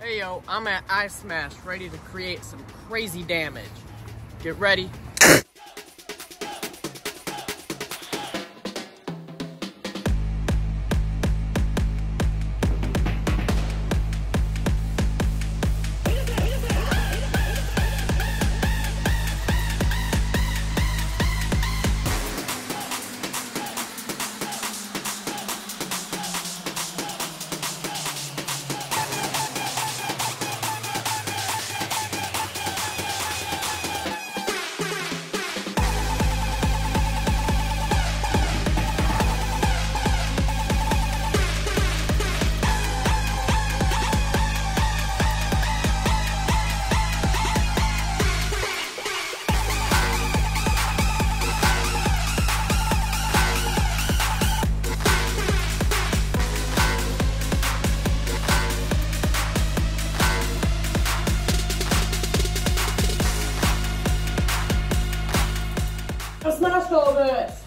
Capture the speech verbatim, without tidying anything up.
Hey yo, I'm at ISmash, ready to create some crazy damage. Get ready. I smashed all this!